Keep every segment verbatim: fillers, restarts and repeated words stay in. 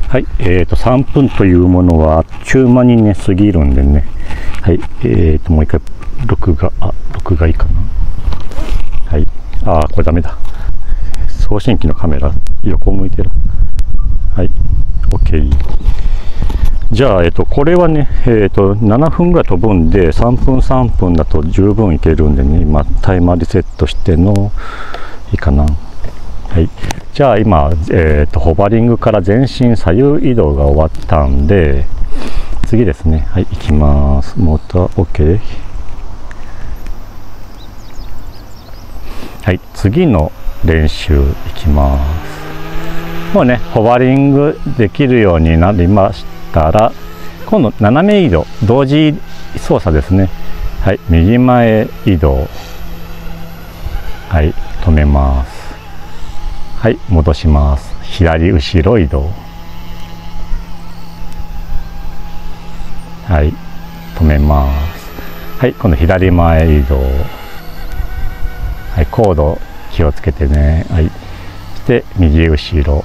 はい、えーと、さんぷんというものはあっちゅう間にね、過ぎるんでね。はい、えーと、もう一回、録画、あ、録画いいかな。はい、あー、これダメだ。送信機のカメラ、横向いてる。はい、OK。じゃあ、えっと、これはね、えっと、ななふんぐらい飛ぶんで、さんぷんさんぷんだと十分いけるんでね、今、タイマーリセットしての、いいかな。はい。じゃあ、今、えっと、ホバリングから全身左右移動が終わったんで、次ですね。はい、行きます。モーター、OK。はい、次の練習いきます。もうね、ホバリングできるようになりましたら、今度斜め移動、同時操作ですね。はい、右前移動。はい、止めます。はい、戻します。左後ろ移動。はい、止めます。はい、今度左前移動。はい、コード気をつけてね。はい、そして右後ろ。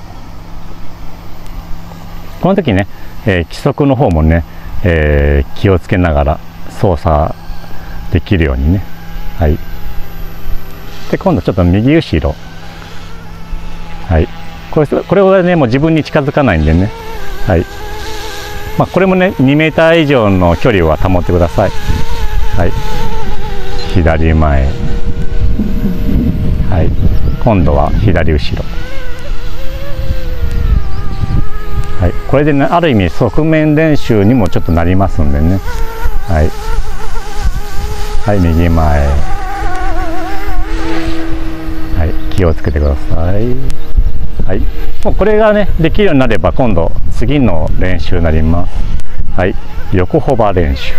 この時ね、えー、規則の方もね、えー、気をつけながら操作できるようにね。はい。で、今度ちょっと右後ろ。はい。これ、これはね、もう自分に近づかないんでね。はい。まあ、これもね、にメーター以上の距離は保ってください。はい。左前。はい。今度は左後ろ。はい、これでね、ある意味側面練習にもちょっとなりますんでね。はい、はい、右前。はい、気をつけてください。はい、もうこれがねできるようになれば今度次の練習になります。はい、横ホバ練習。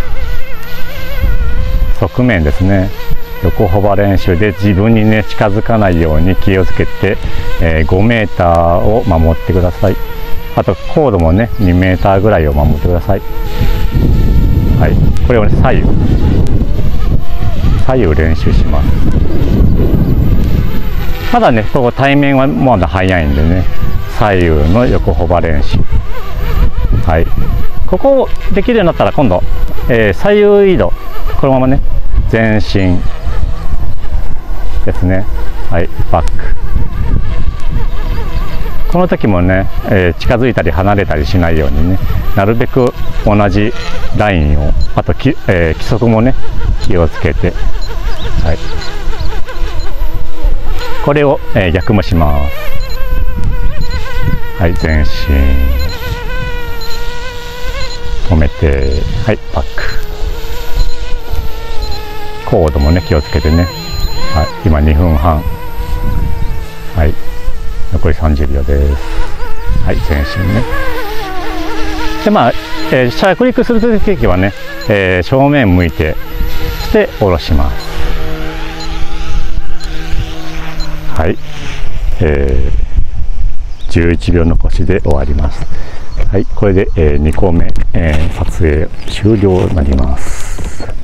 側面ですね。横ホバ練習で自分にね近づかないように気をつけて、えー、ごメーターを守ってください。あとコードもねにメーターぐらいを守ってください。はい、これをね左右左右練習します。まだねここ対面はまだ早いんでね、左右の横ホバ練習。はい、ここできるようになったら今度、えー、左右移動このままね前進ですね。はい、バック。この時もね、えー、近づいたり離れたりしないようにね、なるべく同じラインを、あとき、えー、規則もね気をつけて、はい、これを、えー、逆もします。はい、前進、止めて、はい、バック。コードもね気をつけてね。はい、今にふんはん。はい。残りさんじゅうびょうです。はい、前進ね。で、まあ、えー、着陸するときはね、えー、正面向いて、そして下ろします。はい、えー、じゅういちびょう残しで終わります。はい、これで、えー、にこめ、えー、撮影終了になります。